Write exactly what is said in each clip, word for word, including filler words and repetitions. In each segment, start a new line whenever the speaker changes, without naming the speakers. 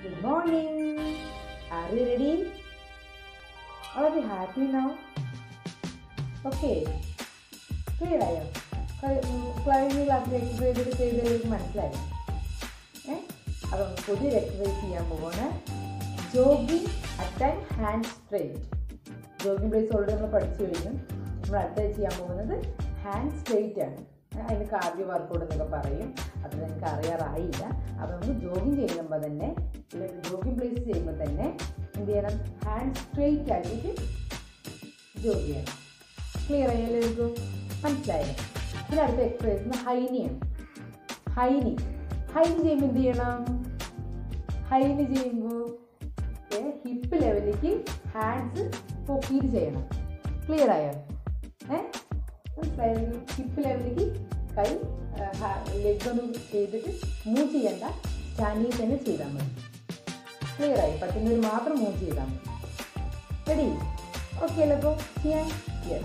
Good morning. Are you ready? Are you happy now? Okay. Clear ആയോ? കഴിഞ്ഞ ക്ലാസ്സിൽ exercise ചെയ്തതിലേക്ക് മനസ്സിലായി. ഏ അപ്പം പുതിയൊരു എക്സസൈസ് ചെയ്യാൻ പോവാണ്. Jogging at time hand straight. Jogging place already നമ്മൾ പഠിച്ചു കഴിഞ്ഞു. നമ്മൾ അടുത്തായി ചെയ്യാൻ പോകുന്നത് ഹാൻഡ് സ്ട്രെയിറ്റ് ആണ്. അതിന് കാർഡിയോ വർക്കൗട്ട് എന്നൊക്കെ പറയും. അത് എനിക്ക് അറിയാറായില്ല. അപ്പോൾ നമുക്ക് ജോഗിങ് ചെയ്യുമ്പോൾ തന്നെ ജോഗിങ് പ്ലേസ് ചെയ്യുമ്പോൾ തന്നെ എന്ത് ചെയ്യണം? ഹാൻഡ് സ്ട്രെയിറ്റ് ആക്കിയിട്ട് ജോഗ് ചെയ്യണം. ക്ലിയർ ആയാലും മനസ്സിലായത്. പിന്നെ അടുത്ത എക്സസൈസ് ഹൈനിയാണ്. ഹൈനി ഹൈനി ചെയ്യുമ്പോൾ എന്ത് ചെയ്യണം? ഹൈനി ചെയ്യുമ്പോൾ ഹിപ്പ് ലെവലിലേക്ക് ഹാൻഡ്സ് പൊക്കിയിട്ട് ചെയ്യണം. ക്ലിയർ ആയോ? ഏ മനസ്സിലായത്? ഹിപ്പ് ലെവലിലേക്ക് കൈ ലെഗ് ഒന്നും ചെയ്തിട്ട് മൂവ് ചെയ്യണ്ട, സ്റ്റാൻഡിൽ തന്നെ ചെയ്താൽ മതി. ക്ലിയർ ആയി? പറ്റുന്നവർ മാത്രം മൂവ് ചെയ്താൽ മതി. റെഡി? ഓക്കെ അല്ലേ? അപ്പോൾ ചെയ്യാൻ. Yes.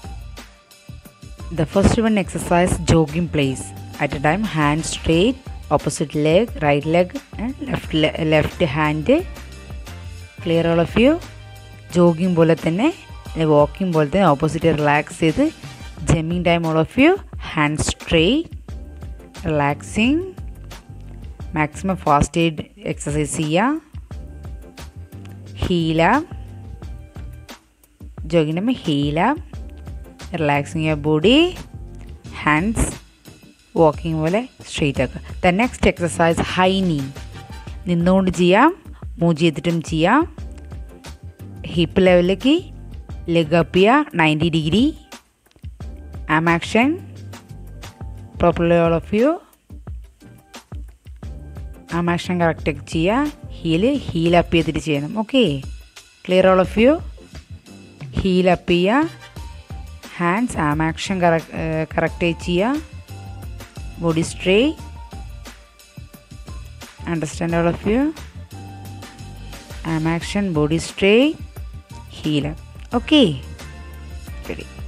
The first one exercise jogging place. At a time hand straight, opposite leg, right leg and left le- left hand. Clear all of you? Jogging പോലെ തന്നെ walking പോലെ തന്നെ opposite relax ചെയ്ത് jumping time all of you. Hand straight, relaxing. Maximum fast aid exercise ചെയ്യുക. Heel up. Jogging time heel up. Relaxing your body, hands walking പോലെ straight ആക്കുക. The next exercise high knee. നിന്നുകൊണ്ട് ചെയ്യാം, move ചെയ്തിട്ടും ചെയ്യാം. Hip ലെവലിലേക്ക് leg up ചെയ്യുക ninety degree. Arm action properly all of you. Arm action correct ചെയ്യുക. Heel heel up ചെയ്തിട്ട് ചെയ്യണം. Okay, clear all of you? Heel up ചെയ്യുക. ഹാൻഡ്സ് ആം ആക്ഷൻ കറക്റ്റ് ചെയ്യുക. Body straight. Understand all of you? Arm action, body straight, heel up. Okay, ready.